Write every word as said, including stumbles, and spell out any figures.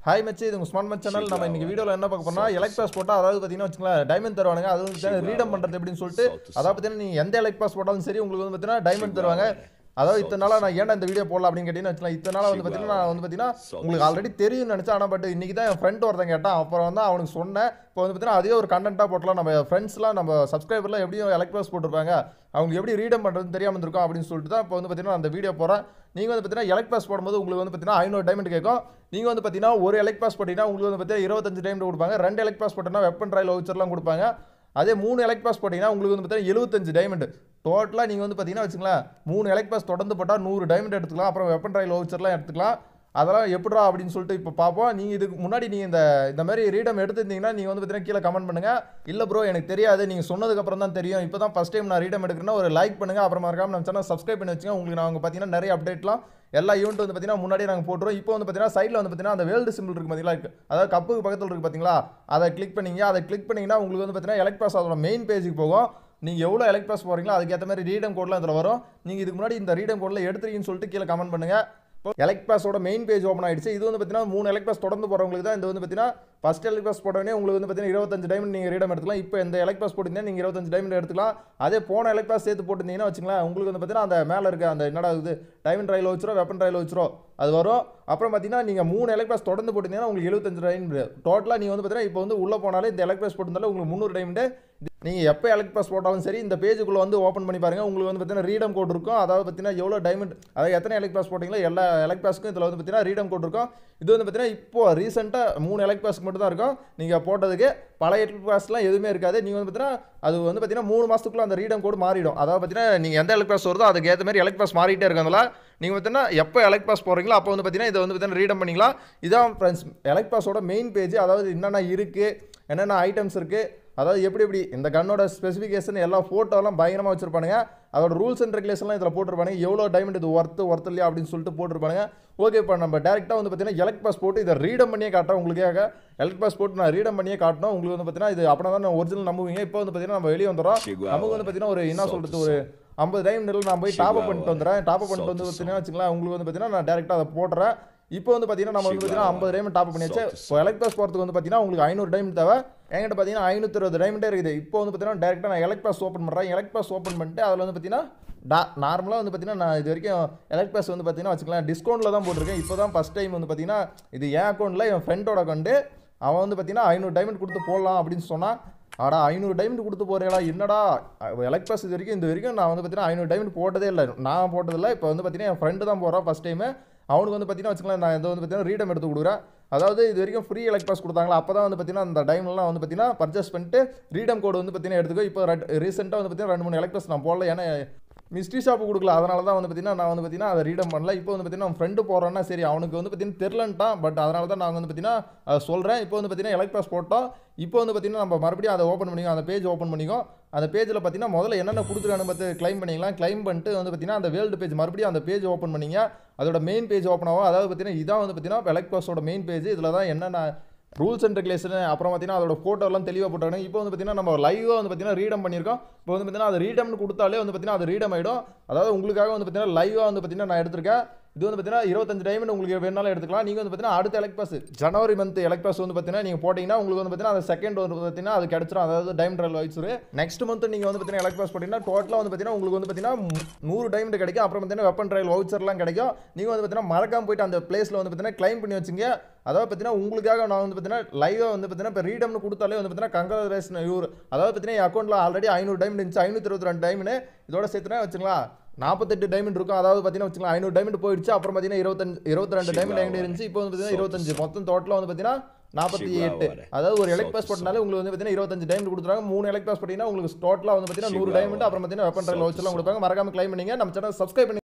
Hi மச்சி, இது உங்கள் ஸ்மார்ட் மச் சேனல். நம்ம இன்னைக்கு வீடியோவில் என்ன பார்க்க போறோம்னா, எலக்ட் பாஸ் போட்டால் அதாவது பார்த்தீங்கன்னா வச்சுக்கலாம் டைமண்ட் தருவாங்க. அது வந்து ரீடம் பண்ணுறது எப்படின்னு சொல்லிட்டு, அதாவது பார்த்தீங்கன்னா நீங்கள் எந்த எலக்ட் பாஸ் போட்டாலும் சரி உங்களுக்கு வந்து பார்த்தீங்கன்னா டைமண்ட் தருவாங்க. அதாவது இத்தனை நாளாக நான் ஏன்டா இந்த வீடியோ போடலாம் அப்படின்னு கேட்டீங்கன்னா வச்சுக்கலாம், இத்தனை நாளாக வந்து பார்த்தீங்கன்னா நான் வந்து பார்த்தீங்கன்னா உங்களுக்கு ஆல்ரெடி தெரியும்னு நினச்சேன். ஆனால் பட் இன்னைக்கு தான் என் ஃப்ரெண்ட் ஒருத்தன் கேட்டான். அப்புறம் வந்து அவனுக்கு சொன்னேன். இப்போ வந்து பார்த்தீங்கன்னா அதே ஒரு கண்டென்ட்டாக போட்டலாம். நம்ம ஃப்ரெண்ட்ஸ்லாம் நம்ம சப்ஸ்கிரைபர்லாம் எப்படியும் எலக்ட் பாஸ் போட்டிருப்பாங்க, அவங்க எப்படி ரீடம் பண்ணுறதுன்னு தெரியாமல் இருந்திருக்கும் அப்படின்னு சொல்லிட்டு தான் இப்போ வந்து பார்த்தீங்கன்னா அந்த வீடியோ போகிறேன். நீங்கள் வந்து பார்த்தீங்கன்னா எலக்ட் பாஸ் போடும்போது உங்களுக்கு வந்து பார்த்தீங்கன்னா ஐநூறு டைமண்ட் கேட்கும். நீங்கள் வந்து பார்த்தீங்கன்னா ஒரு எலக்ட் பாஸ் போட்டிங்கன்னா உங்களுக்கு வந்து பார்த்தீங்கன்னா இருபத்தஞ்சு டைமண்ட் கொடுப்பாங்க. ரெண்டு எலக்ட் பாஸ் போட்டோன்னா வெப்பன் ட்ரையல் வவுச்சர்லாம் கொடுப்பாங்க. அதே மூணு எலக்ட் பாஸ் போட்டிங்கன்னா உங்களுக்கு வந்து பார்த்தீங்கன்னா எழுபத்தஞ்சு டைமண்ட் டோட்டலாக நீங்கள் வந்து பார்த்தீங்கன்னா வச்சுக்கலாம் மூணு எலக்ட் பாஸ் தொடர்ந்து போட்டால் நூறு டைமண்ட் எடுத்துக்கலாம். அப்புறம் வெப்பன் ட்ரையல் வவுச்சர்லாம் எடுத்துக்கலாம். அதெல்லாம் எப்படிரா அப்படின்னு சொல்லிட்டு இப்போ பார்ப்போம். நீங்கள் இதுக்கு முன்னாடி நீங்கள் இந்த இந்த மாதிரி ரீடம் எடுத்துருந்தீங்கன்னா நீங்கள் வந்து பார்த்தீங்கன்னா கீழே கமெண்ட் பண்ணுங்கள். இல்லை ப்ரோ எனக்கு தெரியாது, நீங்கள் சொன்னதுக்கப்புறம் தான் தெரியும், இப்போ தான் ஃபஸ்ட் டைம் நான் ரீடம் எடுக்கிறேன்னா ஒரு லைக் பண்ணுங்கள். அப்புறம் மறக்காம நம்ம சேனல் சப்ஸ்கிரைப் பண்ணி வச்சுங்க. உங்களுக்கு நாங்கள் பார்த்தீங்கன்னா நிறைய அப்டேட்லாம் எல்லா ஈவெண்ட் வந்து பார்த்தீங்கன்னா முன்னாடியே நாங்கள் போட்டுருவோம். இப்போ வந்து பார்த்தீங்கன்னா சைடில் வந்து பார்த்தீங்கன்னா அந்த வேர்ல்டு சிம்பிள் இருக்குது பார்த்தீங்களா, இருக்குது அதாவது கப்புக்கு பக்கத்தில் இருக்குது பார்த்தீங்களா, அதை கிளிக் பண்ணிங்க. அதை கிளிக் பண்ணிங்கன்னா உங்களுக்கு வந்து பார்த்தீங்கன்னா எலக்ட் பாஸ் அதோட மெயின் பேஜுக்கு போகும். நீங்கள் எவ்வளோ எலக்ட் பாஸ் போகிறீங்களோ அதுக்கேற்ற மாதிரி ரீடம் கோட்லாம் இதில் வரும். நீங்கள் இதுக்கு முன்னாடி இந்த ரீடம் கோடில் எடுத்துருக்கீங்கன்னு சொல்லிட்டு கீழே கமெண்ட் பண்ணுங்கள். இப்போ எலக்ட் பாஸோட மெயின் பேஜ் ஓப்பன் ஆயிடுச்சு. இது வந்து பார்த்தீங்கன்னா மூணு எலக்ட் பாஸ் தொடர்ந்து போகிறவங்களுக்கு தான். இது வந்து பார்த்தீங்கன்னா ஃபஸ்ட் எலக்ட் பாஸ் போட்டோடனே உங்களுக்கு வந்து பார்த்தீங்கன்னா இருபத்தஞ்சு டைமண்ட் நீங்கள் ரீடம் எடுத்துக்கலாம். இப்போ இந்த எலக்ட் பாஸ் போட்டிங்கன்னா நீங்கள் இருபத்தஞ்சு டைமண்ட் எடுத்துக்கலாம். அதே போன எலக்ட் பாஸ் சேர்த்து போட்டிருந்தீங்கன்னா வச்சுக்கலாம் உங்களுக்கு வந்து பார்த்தீங்கன்னா அந்த மேலே இருக்க அந்த என்னடா இது டைமண்ட் ட்ரையல் வச்சுரும் வெப்பன் ட்ரையல் வச்சுரும் அது வரும். அப்புறம் பார்த்தீங்கன்னா நீங்கள் மூணு எலக்ட் பாஸ் தொடர்ந்து போட்டிங்கன்னா உங்களுக்கு எழுபத்தஞ்சு டைமண்ட் டோட்டலாக நீங்கள் வந்து பார்த்தீங்கன்னா இப்போ வந்து உள்ளே போனாலே இந்த எலக்ட் பாஸ் போட்டிருந்தாலும் உங்களுக்கு முந்நூறு டைமண்ட். நீங்கள் எப்போ எலக்ட் பாஸ் போட்டாலும் சரி இந்த பேஜுக்குள்ளே வந்து ஓப்பன் பண்ணி பாருங்கள். உங்களுக்கு வந்து பார்த்தீங்கன்னா ரீடம் கோட் இருக்கும். அதாவது பார்த்தீங்கன்னா எவ்வளோ டைமண்ட், அதாவது எத்தனை எலக்ட் பாஸ் போட்டிங்களோ எல்லா எலக்ட் பாஸ்க்கும் இதில் வந்து பார்த்தீங்கன்னா ரீடம் கோட் இருக்கும். இது வந்து பார்த்தீங்கன்னா இப்போ ரீசெண்டாக மூணு எலக்ட் பாஸ்க்கு மட்டும் தான் இருக்கும். நீங்கள் போட்டதுக்கு பழைய எலக்ட் பாஸ்லாம் எதுவுமே இருக்காது. நீங்கள் வந்து பார்த்தீங்கன்னா அது வந்து பார்த்தீங்கன்னா மூணு மாதத்துக்குள்ள அந்த ரீடம் கோட் மாறிடும். அதாவது பார்த்தீங்கன்னா நீங்கள் எந்த எலக்ட் பாஸ் வருதோ அதுக்கு ஏற்ற மாதிரி எலக்ட் பாஸ் மாறிட்டே இருக்கிறதுனால நீங்கள் பார்த்தீங்கன்னா எப்போ எலக்ட் பாஸ் போகிறீங்களோ அப்போ வந்து பார்த்தீங்கன்னா இதை வந்து பார்த்தீங்கன்னா ரீடம் பண்ணிக்கலாம். இதான் ஃப்ரெண்ட்ஸ் எலக்ட் பாஸோட மெயின் பேஜ். அதாவது என்னென்ன இருக்குது, என்னென்ன ஐட்டம்ஸ் இருக்குது, அதாவது எப்படி எப்படி இந்த கன்னோட ஸ்பெசிஃபிகேஷன் எல்லா ஃபோட்டோலாம் பயங்கரமாக வச்சுருப்பானுங்க. அதோட ரூல்ஸ் அண்ட் ரெகுலேஷன்லாம் இதில் போட்டிருப்பானுங்க. எவ்வளோ டைமண்ட் இது ஒர்த்து ஒர்த்து இல்லையா அப்படின்னு சொல்லிட்டு போட்டிருப்பானுங்க. ஓகே, இப்போ நம்ம டேரெக்டாக வந்து பார்த்தீங்கன்னா எலக்ட் பாஸ் போட்டு இதை ரீடம் பண்ணியே காட்டுறேன் உங்களுக்காக. எலக்ட் பாஸ் போட்டு நான் ரீடம் பண்ணியே காட்டணும் உங்களுக்கு வந்து பார்த்தீங்கன்னா இது அப்படின்னா தான் ஒரிஜினல் நம்புவீங்க. இப்போ வந்து பார்த்தீங்கன்னா நம்ம வெளியே வந்துடும். நமக்கு வந்து பார்த்தீங்கன்னா ஒரு என்ன சொல்கிறது ஒரு ஐம்பது டைமண்ட் நான் போய் டாப் அப் பண்ணிட்டு வந்துடுறேன். டாப் அப் பண்ணிட்டு வந்து பார்த்தீங்கன்னா வச்சுக்கலாம் உங்களுக்கு வந்து பார்த்தீங்கன்னா நான் டேரெக்டாக அதை போடுறேன். இப்போ வந்து பார்த்தீங்கன்னா நம்ம வந்து பார்த்தீங்கன்னா ஐம்பது டைமண்ட் டாப் பண்ணியாச்சு. இப்போ எலக்ட் பாஸ் போகிறதுக்கு வந்து பார்த்தீங்கன்னா உங்களுக்கு ஐநூறு டைமண்ட் தேவை. என்கிட்ட பார்த்தீங்கன்னா ஐநூற்றி இருபது டைமண்டே இருக்குது. இப்போ வந்து பார்த்தீங்கன்னா டேரெக்டாக நான் எலக்ட் பாஸ் ஓப்பன் பண்ணுறேன். எலக்ட் பாஸ் ஓப்பன் பண்ணிட்டு அதில் வந்து பார்த்தீங்கன்னா டா நார்மலாக வந்து பார்த்தீங்கன்னா நான் இது வரைக்கும் எலக்ட் பாஸ் வந்து பார்த்தீங்கன்னா வச்சுக்கலாம் டிஸ்கவுண்ட்டில் தான் போட்டிருக்கேன். இப்போ தான் ஃபஸ்ட் டைம் வந்து பார்த்தீங்கன்னா இது என் அக்கௌண்ட்டில் என் ஃப்ரெண்டோட அக்கௌண்ட்டு. அவன் வந்து பார்த்தீங்கன்னா ஐநூறு டைமண்ட் கொடுத்து போடலாம் அப்படின்னு சொன்னான். ஆடா ஐநூறு டைமண்ட் கொடுத்து போகிறீங்களா என்னடா எலக்ட் பாஸ் இது வரைக்கும் இந்த வரைக்கும் நான் வந்து பார்த்தீங்கன்னா ஐநூறு டைமண்ட் போட்டதே இல்லை, நான் போட்டதில்லை. இப்போ வந்து பார்த்தீங்கன்னா என் ஃப்ரெண்டு தான் போகிறான் ஃபஸ்ட் டைமு. அவனுக்கு வந்து பார்த்தீங்கன்னா வச்சுக்கலாம் நான் இதை வந்து பார்த்தீங்கன்னா ரீடம் எடுத்து கொடுக்குறேன். அதாவது இது வரைக்கும் ஃப்ரீ எலக்ட் பாஸ் கொடுத்தாங்களா அப்போ தான் வந்து பார்த்தீங்கன்னா அந்த டைம்லாம் வந்து பார்த்தீங்கன்னா பர்ச்சேஸ் பண்ணிட்டு ரீடம் கோடு வந்து பார்த்தீங்கன்னா எடுத்துக்கோ. இப்போ ரீசெண்டாக வந்து பார்த்தீங்கன்னா ரெண்டு மூணு எலக்ட் பாஸ் நான் போடல, ஏன்னா மிஸ்ட்ரி ஷாப்பு கொடுக்கல, அதனால தான் வந்து பார்த்தீங்கன்னா நான் வந்து பார்த்தீங்கன்னா அதை ரீடம் பண்ணல. இப்போ வந்து பார்த்தீங்கன்னா ஃப்ரெண்டு போடுறேன்னா சரி அவனுக்கு வந்து பார்த்தீங்கன்னா தெரிலன்ட்டான், பட் அதனால தான் நான் வந்து பார்த்தீங்கன்னா சொல்கிறேன். இப்போ வந்து பார்த்தீங்கன்னா எலக்ட் பாஸ் போட்டோம். இப்போ வந்து பார்த்தீங்கன்னா நம்ம மறுபடியும் அதை ஓப்பன் பண்ணிக்கோ, அந்த பேஜ் ஓப்பன் பண்ணிக்கோ. அந்த பேஜில் பார்த்தீங்கன்னா முதல்ல என்னென்ன கொடுத்துருக்கானு பார்த்து கிளைம் பண்ணிக்கலாம். கிளைம் பண்ணிட்டு வந்து பார்த்தீங்கன்னா அந்த வேர்ல்டு பேஜ் மறுபடியும் அந்த பேஜ் ஓப்பன் பண்ணிங்க. அதோட மெயின் பேஜ் ஓப்பன் ஆகும். அதாவது பார்த்தீங்கன்னா இதான் வந்து பார்த்தீங்கன்னா எலக்ட் பாஸோட மெயின் பேஜ். இதில் தான் என்னென்ன ரூல்ஸ் அண்ட் ரெகுலேஷன் அப்புறம் பார்த்தீங்கன்னா அதோட ஃபோட்டோலாம் தெளிவாக போட்டாங்க. இப்போ வந்து பார்த்தீங்கன்னா நம்ம லைவாக வந்து பார்த்தீங்கன்னா ரீடம் பண்ணியிருக்கோம். இப்போ வந்து பார்த்தீங்கன்னா அது ரீடம்னு கொடுத்தாலே வந்து பார்த்தீங்கன்னா அது ரீடம் ஆகிடும். அதாவது உங்களுக்காக வந்து பார்த்தீங்கன்னா லைவாக வந்து பார்த்தீங்கன்னா நான் எடுத்திருக்கேன். இது வந்து பார்த்தீங்கன்னா இருபத்தஞ்சு டைமண்ட் உங்களுக்கு வேணாலும் எடுத்துக்கலாம். நீங்கள் வந்து பார்த்தீங்கன்னா அடுத்த எலக்ட் பாஸ் ஜனவரி மந்த் எலக்ட் பாஸ் வந்து பார்த்தீங்கன்னா நீங்கள் போட்டிங்கன்னா உங்களுக்கு வந்து பார்த்தீங்கன்னா அது செகண்ட் வந்து பார்த்தீங்கன்னா அது கிடச்சிரும். அதாவது டைமண்ட் ட்ரையல் வச்சுரு நெக்ஸ்ட் மந்த் நீங்கள் வந்து பார்த்தீங்கன்னா எலக்ட் பாஸ் போட்டிங்கன்னா டோட்டலாக வந்து பார்த்தீங்கன்னா உங்களுக்கு வந்து பார்த்தீங்கன்னா நூறு டைமண்ட் கிடைக்கும். அப்புறம் பார்த்தீங்கன்னா வெப்பன் ட்ரையல் வவுச்சர்லாம் கிடைக்கும். நீங்கள் வந்து பார்த்தீங்கன்னா மறக்காம போயிட்டு அந்த பிளேஸில் வந்து பார்த்தீங்கன்னா கிளைம் பண்ணி வச்சுங்க. அதாவது பார்த்தீங்கன்னா உங்களுக்காக நான் வந்து பார்த்தீங்கன்னா லைவாக வந்து பார்த்தீங்கன்னா இப்போ ரீடம்னு கொடுத்தாலே வந்து பார்த்தீங்கன்னா கங்க்ராச்சுலேஷன் யூர். அதாவது பார்த்தீங்கன்னா என் அக்கௌண்ட்டில் ஆல்ரெடி ஐநூறு டைமண்ட் இருந்துச்சு. ஐநூற்றி இருபத்தி ரெண்டு டைமண்ட் இதோட சேர்த்துனா வச்சுங்களா நாற்பத்தெட்டு டைமண்ட் இருக்கும். அதாவது பார்த்தீங்கன்னா வச்சுக்கலாம் ஐநூறு டைமண்ட் போயிடுச்சு. அப்புறம் பார்த்தீங்கன்னா இருபத்தஞ்சு இருபத்தி ரெண்டு டைமண்ட் எங்கே இருந்துச்சு. இப்போ வந்து பார்த்தீங்கன்னா இருபத்தஞ்சு மொத்தம் டோட்டலாக வந்து பார்த்தீங்கன்னா நாற்பத்தி எட்டு. அதாவது ஒரு எலக்ட் பாஸ் போட்டனாலே உங்களுக்கு வந்து பார்த்தீங்கன்னா இருபத்தஞ்சு டைமண்ட் கொடுத்துருவாங்க. மூணு எலக்ட் பாஸ் போட்டிங்கன்னா உங்களுக்கு டோட்டலாக வந்து பார்த்தீங்கன்னா நூறு டைமண்ட் அப்புறம் பார்த்தீங்கன்னா வெப்பன் ட்ரையல் வவுச்சர்லாம் கொடுப்பாங்க. மறக்காம கிளைம் பண்ணிங்க. நம்ம சேனல் சப்ஸ்கிரைப் பண்ணி